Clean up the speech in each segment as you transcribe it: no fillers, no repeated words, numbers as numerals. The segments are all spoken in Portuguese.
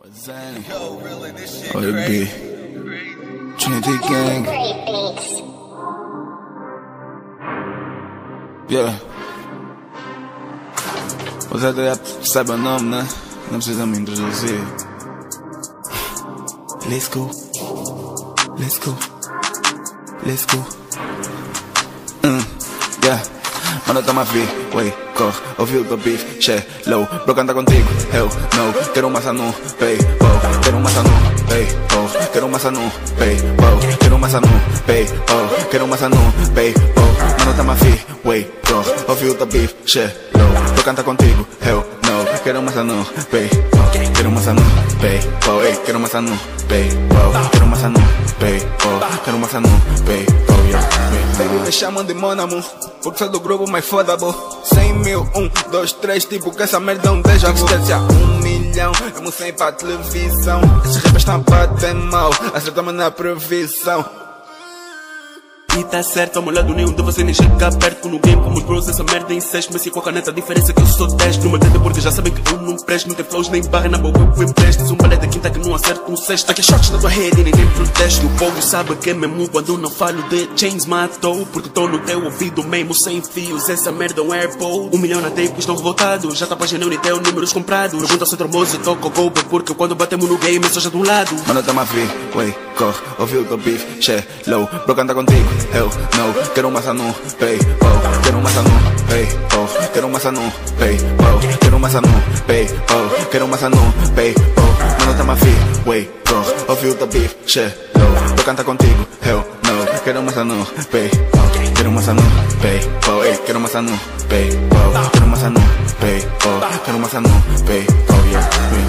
Oi, B. Trinity Gang. Yeah. Você já sabe o nome, né? Não precisa me introduzir. Let's go. Let's go. Let's go. Yeah. Mano, tamo a vir, wey, corre, ouviu do beef, che, low, bro, canta contigo, eu, no, quero massa no, pay, oh, quero massa no, pay, oh, quero massa no, pay, oh, quero massa no, pay, oh, quero massa no, pay, oh, mano, tamo a vir, wey, corre, ouviu do beef, che, low, bro, canta contigo, eu, no, quero massa no, pay, oh, quero massa no, pay, oh, ei, quero massa no, pay, oh, quero massa no, pay, oh, quero massa no, pay, oh, yeah, baby, me chamam de Monamo, porque sou do grupo mais foda, bo. 100 mil, 1, 2, 3, tipo que essa merda é um déjà vu. Existência 1 milhão, eu me sei pra televisão. Esses rappers estão a bater mal, acertamos na previsão. E tá certo, ao meu lado nenhum de você nem chega perto. No game como os bros, essa merda é incesto. Mas se com a caneta, a diferença é que eu sou 10 no meu dedo, porque já sabem que eu não presto. Não tem flows nem barra na boca, eu empresto. Um balé da quinta que não acerta um sexto. Aqui shots na tua rede e nem protesto. O povo sabe que é mesmo quando não falo de chains matou. Porque tô no teu ouvido mesmo sem fios. Essa merda é um AirPod. 1 milhão na tape, estão revoltados. Já tá paginando e tem números comprados. Pergunta ao centro moço, toco golpe. Porque quando batemos no game, só já de um lado. Mano, tamo a vir, wey, corre, ouviu do beef, che, low, bro, canta contigo, eu, no, quero massa no, pay, oh, quero massa no, pay, oh, quero massa no, pay, oh, quero massa no, pay, oh, quero massa no, pay, oh, mano, tamo a vir, wey, corre, ouviu do beef, che, low, bro, canta contigo, eu, no, quero massa no, pay, oh, quero massa no, pay, oh, ei, quero massa no, pay, oh, quero massa no, pay, oh, quero massa no, pay, oh, yeah,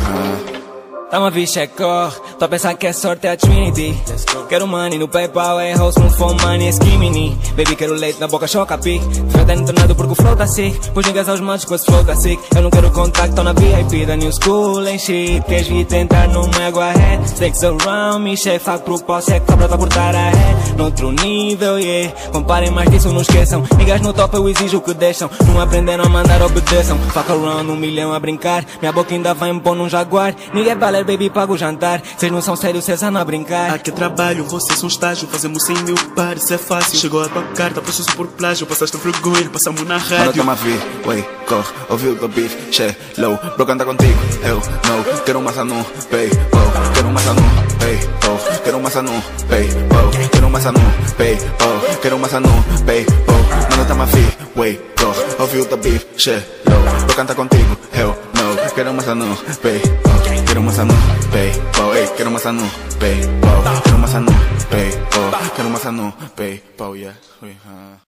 Tamo a vir, corre, tô a pensar que é sorte é a Trinity. Quero money no PayPal, é house, no phone money, é skimini. Baby, quero leite na boca, choca pique. Fred é entornado porque o flow tá sick. Pus ninguém aos manos com esse flow tá sick. Eu não quero contacto, tô na VIP da New School, em shit. Queres vir tentar no meu head? Snakes around me, chefe, faco pro pau, seco, só pra cortar a head. Noutro nível, yeah. Comparem mais disso, não esqueçam. Niggas no top, eu exijo o que deixam. Não aprenderam a mandar, obedeçam. Fuck around, 1 milhão a brincar. Minha boca ainda vai me pôr num jaguar. Ninguém vale, baby, paga o jantar. Cês não são sérios, cês andam a brincar. Aqui é trabalho, vocês são estágio. Fazemos 100 mil pares, é fácil. Chegou a tua carta, processo por plágio. Passaste vergonha, passamos na rádio. Mano, tamo a vir, wey, corre, ouviu do beef, che, low, bro, canta contigo, eu, no, quero massa no, pay, oh, quero massa no, pay, oh, quero massa no, pay, oh, quero massa no, pay, oh, quero massa no, pay, oh, mano, tamo a vir, wey, corre, ouviu do beef, che, low, bro, canta contigo, eu, no, quero massa no, pay, oh, quero massa no, pay, oh, ei, quero massa no, pay, oh, quero massa no, pay, oh, quero massa no, pay, oh, yeah,